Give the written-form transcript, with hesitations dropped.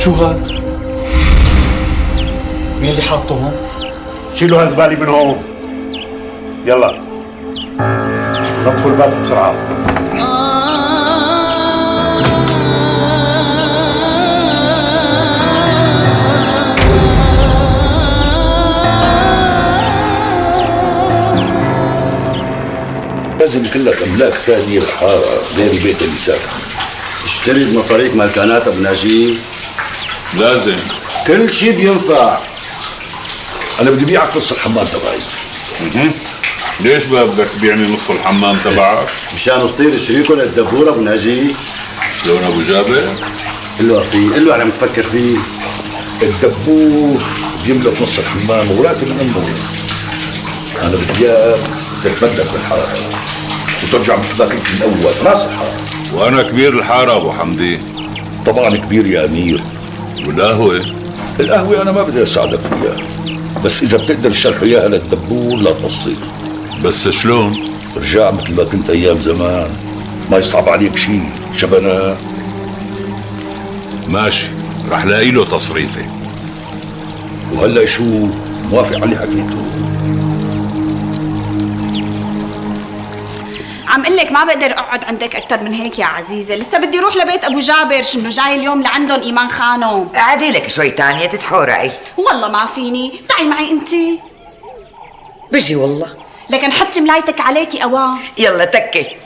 شو هاد؟ مين اللي حاطه هون؟ شيلوا هالزبالة من هون. يلا نطفوا الباب بسرعة. لازم كلك املاك ثانيه بالحاره غير البيت اللي ساكن. اشتري بمصاريك مالكانات ابو ناجي. لازم كل شيء بينفع. انا بدي بيعك نص الحمام تبعي. ليش بقى بدك تبيعني نص الحمام تبعك؟ مشان تصير شريكه للدبور ابو ناجي. لون ابو جابر؟ قل له اخي، قل له انا متفكر فيه. الدبور بيملك نص الحمام ولكن امه انا بدي اياك تتمدد بالحاره وترجع مثل ما كنت من اول راس الحاره. وانا كبير الحاره ابو حمدي. طبعا كبير يا امير. والقهوه؟ القهوه انا ما بدي اساعدك فيها، بس اذا بتقدر تشرح اياها للدبور لا تقصر. بس شلون؟ ارجع مثل ما كنت ايام زمان، ما يصعب عليك شيء. شبنا ماشي، رح لاقي له تصريفه. وهلا شو موافق عليه حكيته؟ عم قل لك ما بقدر اقعد عندك اكثر من هيك يا عزيزه، لسه بدي اروح لبيت ابو جابر، شنو جاي اليوم لعندهم ايمان خانم. قعدي لك شوي تانية تتحورعي. والله ما فيني، تعي معي انت. بجي والله. لكن حطي ملايتك عليكي اوام. يلا تكي.